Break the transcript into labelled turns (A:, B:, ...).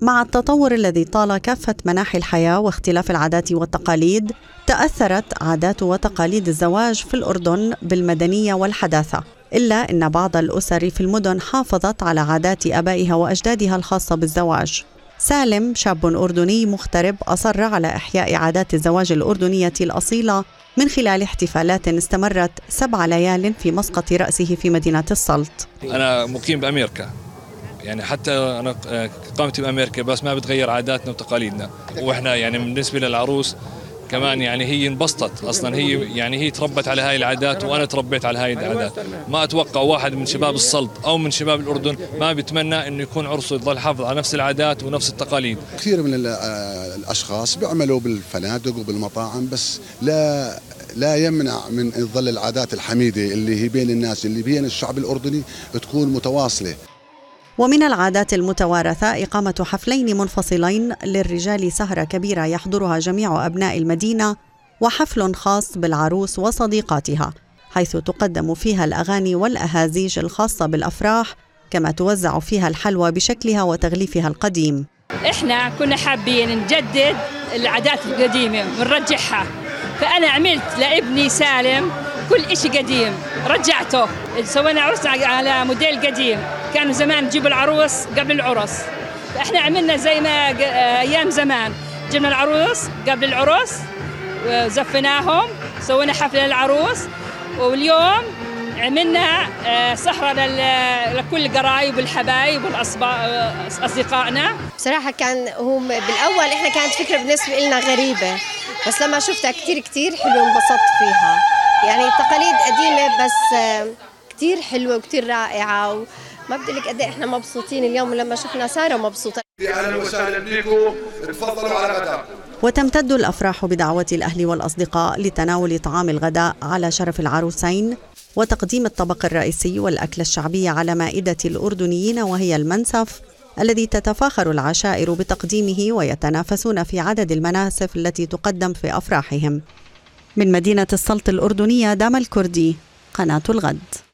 A: مع التطور الذي طال كافة مناحي الحياة واختلاف العادات والتقاليد، تأثرت عادات وتقاليد الزواج في الأردن بالمدنية والحداثة، إلا أن بعض الأسر في المدن حافظت على عادات آبائها وأجدادها الخاصة بالزواج. سالم شاب أردني مغترب أصر على إحياء عادات الزواج الأردنية الأصيلة من خلال احتفالات استمرت 7 ليال في مسقط رأسه في مدينة السلط.
B: أنا مقيم بأمريكا، يعني حتى أنا قامت بأمريكا، بس ما بتغير عاداتنا وتقاليدنا. وإحنا يعني بالنسبة للعروس كمان، يعني هي انبسطت أصلا، هي تربت على هاي العادات وأنا تربيت على هاي العادات. ما أتوقع واحد من شباب السلط أو من شباب الأردن ما بيتمنى إنه يكون عرسه يضل يحافظ على نفس العادات ونفس التقاليد.
C: كثير من الأشخاص بيعملوا بالفنادق وبالمطاعم، بس لا يمنع من تظل العادات الحميدة اللي هي بين الناس، اللي بين الشعب الأردني، تكون متواصلة.
A: ومن العادات المتوارثة إقامة حفلين منفصلين، للرجال سهرة كبيرة يحضرها جميع أبناء المدينة، وحفل خاص بالعروس وصديقاتها، حيث تقدم فيها الأغاني والأهازيج الخاصة بالأفراح، كما توزع فيها الحلوى بشكلها وتغليفها القديم.
D: إحنا كنا حابين نجدد العادات القديمة ونرجعها، فأنا عملت لابني سالم كل إشي قديم رجعته. سوينا عرس على موديل قديم، كانوا زمان نجيب العروس قبل العرس، فإحنا عملنا زي ما أيام زمان، جبنا العروس قبل العرس وزفناهم، سوينا حفلة للعروس، واليوم عملنا سهرة لكل القرايب والحبايب والأصدقائنا.
E: بصراحة كان هم بالأول إحنا كانت فكرة بالنسبة لنا غريبة، بس لما شفتها كتير حلوة انبسطت فيها. يعني تقاليد قديمة بس كتير حلوة وكتير رائعة، وما بدي لك قد ايه احنا مبسوطين اليوم لما شفنا سارة مبسوطة.
F: أهلا وسهلا بكم، تفضلوا على غداء.
A: وتمتد الأفراح بدعوة الأهل والأصدقاء لتناول طعام الغداء على شرف العروسين، وتقديم الطبق الرئيسي والأكل الشعبي على مائدة الأردنيين، وهي المنسف الذي تتفاخر العشائر بتقديمه ويتنافسون في عدد المناسف التي تقدم في أفراحهم. من مدينة السلط الأردنية، دام الكردي، قناة الغد.